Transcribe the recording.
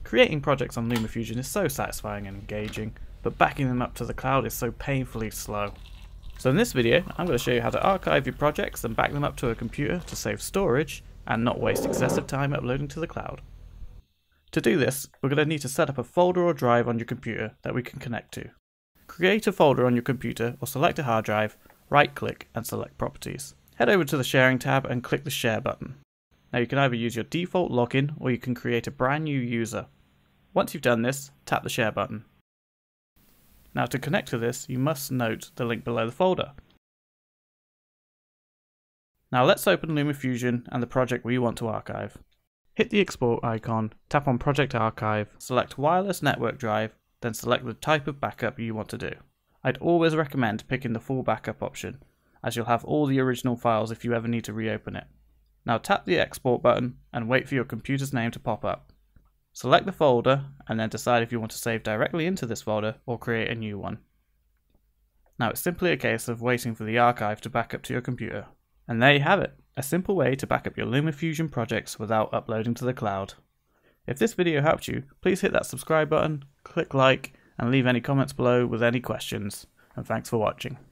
Creating projects on LumaFusion is so satisfying and engaging, but backing them up to the cloud is so painfully slow. So in this video, I'm going to show you how to archive your projects and back them up to a computer to save storage and not waste excessive time uploading to the cloud. To do this, we're going to need to set up a folder or drive on your computer that we can connect to. Create a folder on your computer or select a hard drive, right click and select Properties. Head over to the Sharing tab and click the Share button. Now you can either use your default login or you can create a brand new user. Once you've done this, tap the Share button. Now to connect to this, you must note the link below the folder. Now let's open LumaFusion and the project we want to archive. Hit the export icon, tap on Project Archive, select Wireless Network Drive, then select the type of backup you want to do. I'd always recommend picking the full backup option, as you'll have all the original files if you ever need to reopen it. Now tap the Export button and wait for your computer's name to pop up. Select the folder and then decide if you want to save directly into this folder or create a new one. Now it's simply a case of waiting for the archive to back up to your computer. And there you have it, a simple way to back up your LumaFusion projects without uploading to the cloud. If this video helped you, please hit that subscribe button, click like, and leave any comments below with any questions. And thanks for watching.